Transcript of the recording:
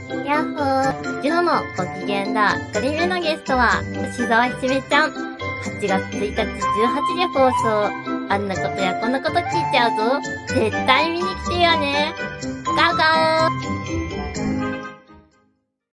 やっほー。今日もご機嫌だ。1人目のゲストは、牛沢ひめちゃん。8月1日18時放送。あんなことやこんなこと聞いちゃうぞ。絶対見に来てよね。ガオガオー。